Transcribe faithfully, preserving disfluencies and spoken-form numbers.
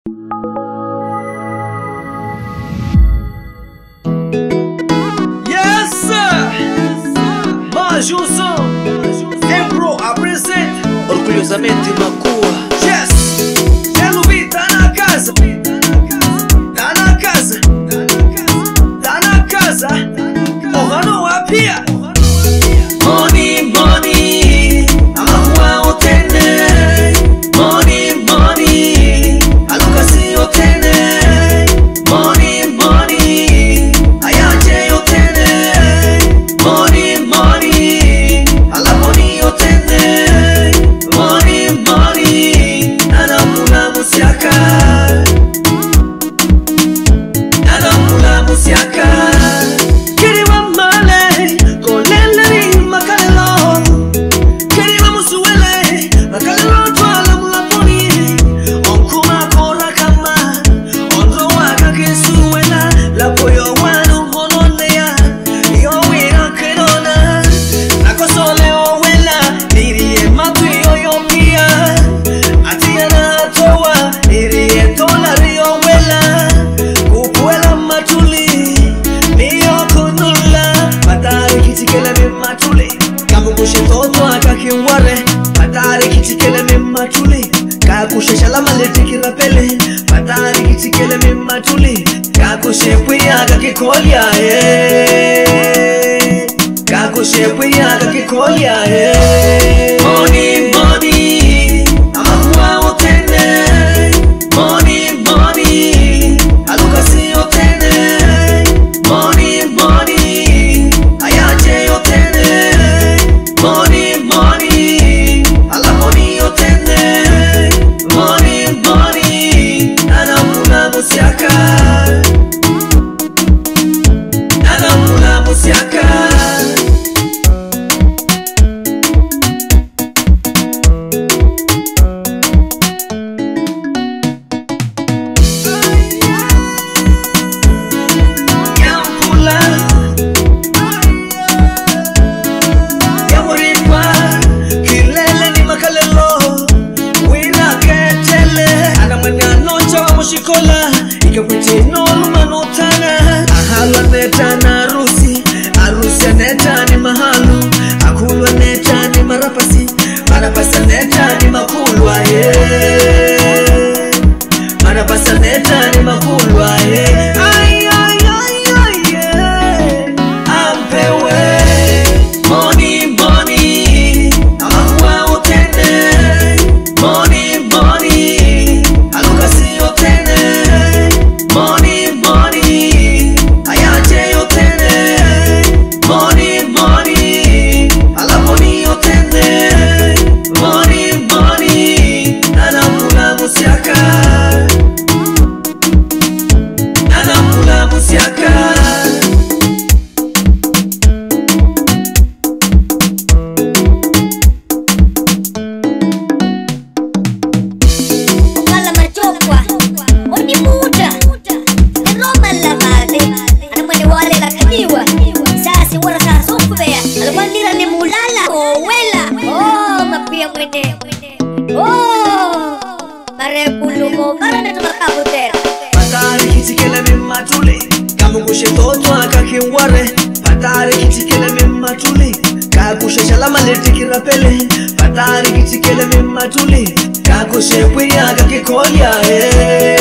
Yes, sir. Majuso. Embro apresenta orgulhosamente Macua. Yes. Nelo, tá na casa. Tá na casa. Tá na casa. Porra, não apia. Moni Moni, Amahua otene. Moni Moni, Alukasi otene. Moni Moni, Ayaje otene. Moni Moni, Alaboni otene. Moni Moni, Anamula musiaka. Anamula musiaka. Kakushe shalama lete kirapele patari kitikele mema tuli kakushe pwiyaga kikolya eh kakushe pwiyaga kikolya eh Moni Moni Amahua otene Moni Moni Alukasi otene Moni Moni Ayaje otene Moni Moni Alaboni otene Moni Moni, Anamula musiaka. Anamula musiaka. Yampula, yamuripa, kilele ni makalelo. Shikola, ikapiti no lumanotana. Ahalwa neta na arusi, arusi neta ni mahalu. Akulwa neta ni marapasi, marapasa neta ni makulwa ye. Marapasa neta ni makulwa ye. Ay ay ay ay ye. Ampewe Moni Moni, Amahua otene. Moni Moni, Alukasi otene. Moni Moni, Ayaje otene. Moni Moni, Alaboni otene. Moni Moni, Anamula musiaka. Anamula musiaka. Oh, mare pulumo marane tumakabutera. Patari kitikele mema tuli, kamukushe toto akakiware. Patari kitikele mema tuli, kakushe shalama lete kirapele. Patari kitikele mema tuli, kakushe pwiyaga kikolya eh.